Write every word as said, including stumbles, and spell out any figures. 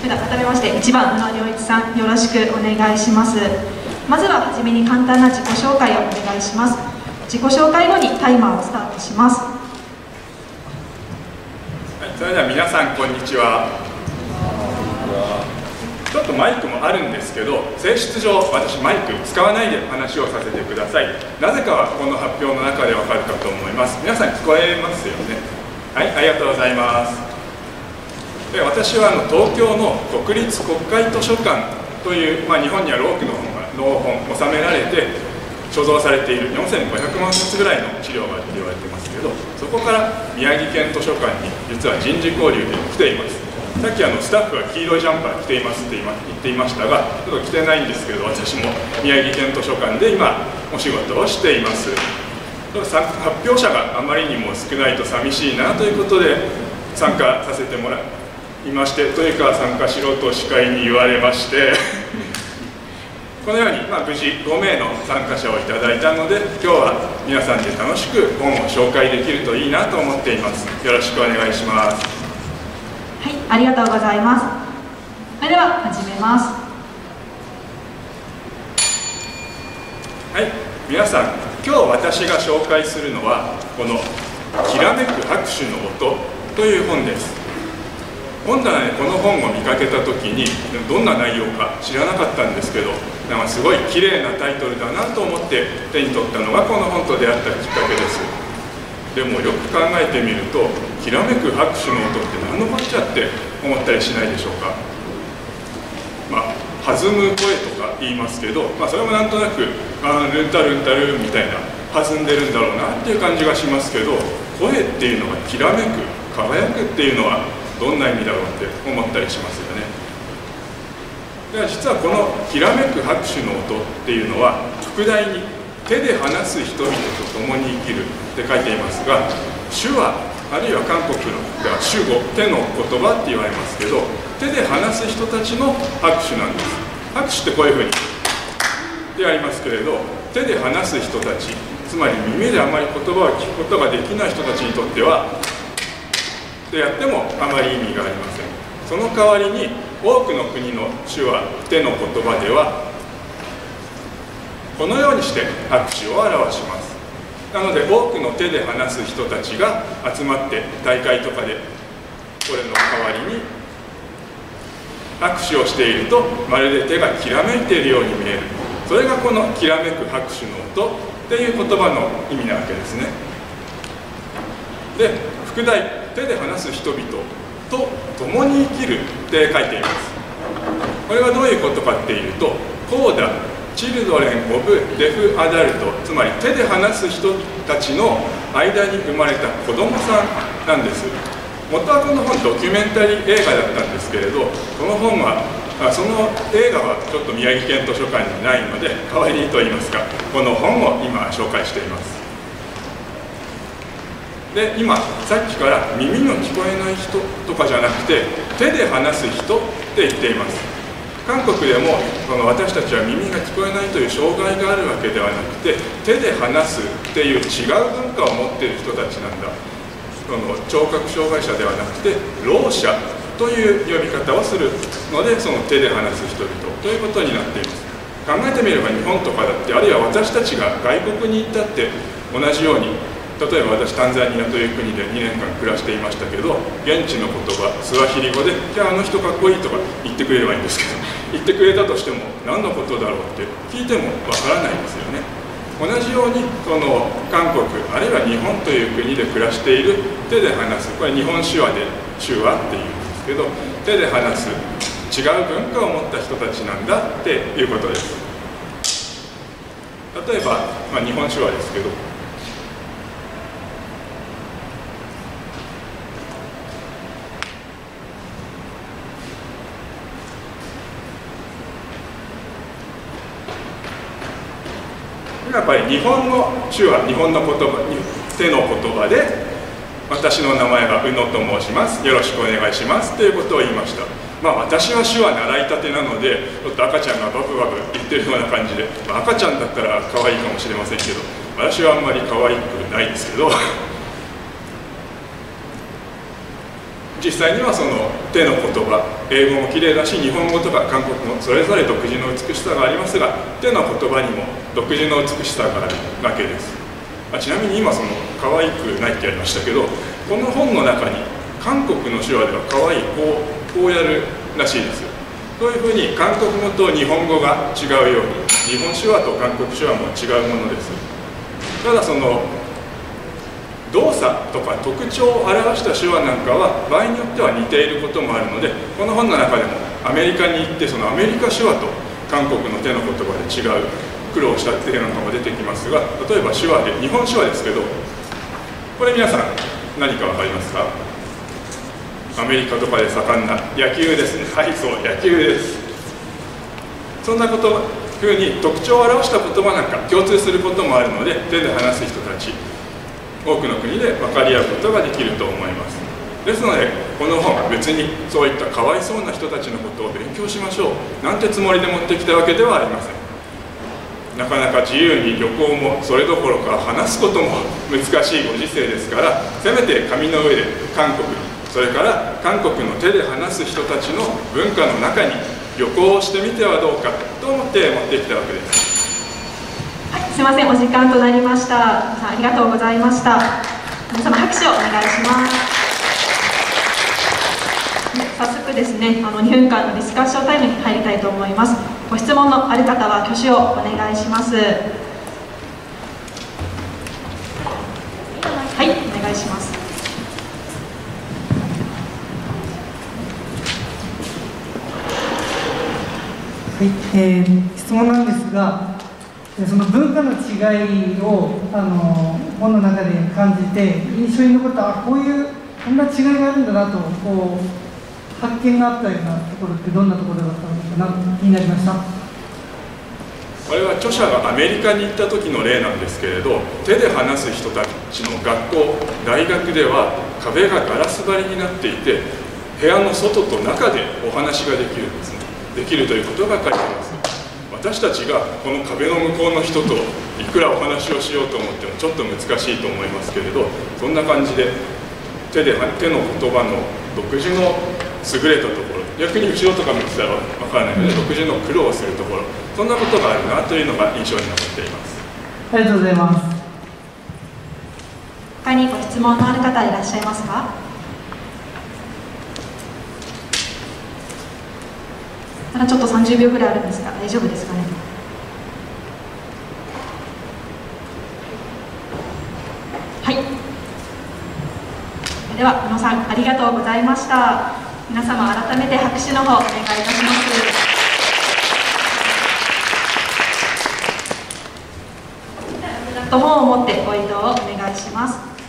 では改めましていちばん宇野良一さん、よろしくお願いします。まずははじめに簡単な自己紹介をお願いします。自己紹介後にタイマーをスタートします。 はい、それでは皆さんこんにちは。ちょっとマイクもあるんですけど、性質上私マイク使わないで話をさせてください。なぜかはこの発表の中でわかるかと思います。皆さん聞こえますよね。はい、ありがとうございます。で、私はあの東京の国立国会図書館という、まあ、日本にある多くの本がの本収められて所蔵されているよんせんごひゃくまんさつぐらいの資料があると言われてますけど、そこから宮城県図書館に実は人事交流で来ています。さっきあのスタッフが黄色いジャンパー着ていますって言っていましたが、ちょっと着てないんですけど、私も宮城県図書館で今お仕事をしています。発表者があまりにも少ないと寂しいなということで参加させてもらいまして、というか参加しろと司会に言われましてこのように、まあ、無事ごめいの参加者をいただいたので、今日は皆さんで楽しく本を紹介できるといいなと思っています。よろしくお願いします。 はい、ありがとうございます。それでは始めます。 はい、皆さん、今日私が紹介するのはこの「きらめく拍手の音」という本です。本棚でこの本を見かけた時にどんな内容か知らなかったんですけど、なんかすごい綺麗なタイトルだなと思って手に取ったのがこの本と出会ったきっかけです。でもよく考えてみると、きらめく拍手の音って何のこっちゃって思ったりしないでしょうか。まあ弾む声とか言いますけど、まあ、それもなんとなくあルンタルンタルンみたいな弾んでるんだろうなっていう感じがしますけど、声っていうのがきらめく輝くっていうのはどんな意味だろうって思ったりしますよね。では実はこの「きらめく拍手の音」っていうのは副題に「手で話す人々と共に生きる」って書いていますが、手話あるいは韓国のでは手語、手の言葉って言われますけど、手で話す人たちの拍手なんです。拍手ってこういうふうにでありますけれど、手で話す人たち、つまり耳であまり言葉を聞くことができない人たちにとってはでやってもあまり意味がありません。その代わりに多くの国の手話、手の言葉ではこのようにして拍手を表します。なので多くの手で話す人たちが集まって大会とかでこれの代わりに拍手をしていると、まるで手がきらめいているように見える。それがこの「きらめく拍手の音」っていう言葉の意味なわけですね。で、副題「手で話す人々と共に生きる」って書いています。これはどういうことかっていうと、コーダチルドレン・オブ・デフ・アダルト、つまり手で話す人たちの間に生まれた子供さんなんです。元はこの本ドキュメンタリー映画だったんですけれど、この本はその映画はちょっと宮城県図書館にないので、代わりにといいますか、この本を今紹介しています。で、今さっきから耳の聞こえない人とかじゃなくて手で話す人って言っています。韓国でもその私たちは耳が聞こえないという障害があるわけではなくて、手で話すっていう違う文化を持っている人たちなんだ。その聴覚障害者ではなくてろう者という呼び方をするので、その手で話す人々ということになっています。考えてみれば日本とかだって、あるいは私たちが外国に行ったって同じように、例えば私タンザニアという国でにねんかん暮らしていましたけど、現地の言葉スワヒリ語で「いやあの人かっこいい」とか言ってくれればいいんですけど、言ってくれたとしても何のことだろうって聞いてもわからないですよね。同じようにその韓国あるいは日本という国で暮らしている手で話す、これ日本手話で手話っていうんですけど、手で話す違う文化を持った人たちなんだっていうことです。例えば、まあ、日本手話ですけど、やっぱり日本の手話、日本の言葉、手の言葉で私の名前は宇野と申します、よろしくお願いしますということを言いました。まあ私は手話習いたてなので、ちょっと赤ちゃんがバブバブ言ってるような感じで、まあ、赤ちゃんだったら可愛いかもしれませんけど、私はあんまり可愛くないですけど実実際にはその手の言葉、英語も綺麗だし日本語とか韓国もそれぞれ独自の美しさがありますが、手の言葉にも独自の美しさがあるわけです。あちなみに今その可愛くないってやりましたけど、この本の中に韓国の手話では可愛いこう、こうやるらしいです。そういうふうに韓国語と日本語が違うように日本手話と韓国手話も違うものです。ただその動作とか特徴を表した手話なんかは場合によっては似ていることもあるので、この本の中でもアメリカに行ってそのアメリカ手話と韓国の手の言葉で違う苦労した手なんかも出てきますが、例えば手話で日本手話ですけど、これ皆さん何か分かりますか？アメリカとかで盛んな野球ですね。はい、そう野球です。そんなことふうに特徴を表した言葉なんか共通することもあるので、手で話す人たち多くの国で分かり合うことができると思います。ですのでこの本は別にそういったかわいそうな人たちのことを勉強しましょうなんてつもりで持ってきたわけではありません。なかなか自由に旅行もそれどころか話すことも難しいご時世ですから、せめて紙の上で韓国に、それから韓国の手で話す人たちの文化の中に旅行をしてみてはどうかと思って持ってきたわけです。 すみません、お時間となりました。皆さんありがとうございました。皆様拍手をお願いします。早速ですね、あのにふんかんのディスカッションタイムに入りたいと思います。ご質問のある方は挙手をお願いします。はい、お願いします。 はい、えー、質問なんですが、その文化の違いをあの本の中で感じて印象に残った、あこういうこんな違いがあるんだなとこう発見があったようなところってどんなところだったのかな気になりました。 これは著者がアメリカに行った時の例なんですけれど、手で話す人たちの学校大学では壁がガラス張りになっていて、部屋の外と中でお話ができるんですね。できるということが書いています。私たちがこの壁の向こうの人といくらお話をしようと思ってもちょっと難しいと思いますけれど、そんな感じで手で手の言葉の独自の優れたところ、逆に後ろとか見てたらわからないので独自の苦労をするところ、そんなことがあるなというのが印象に残っています。 ありがとうございます。 他にご質問のある方いらっしゃいますか？まだちょっとさんじゅうびょうぐらいあるんですが大丈夫ですかね。はい、では皆さんありがとうございました。皆様改めて拍手の方お願いいたします。本を持ってご移動をお願いします。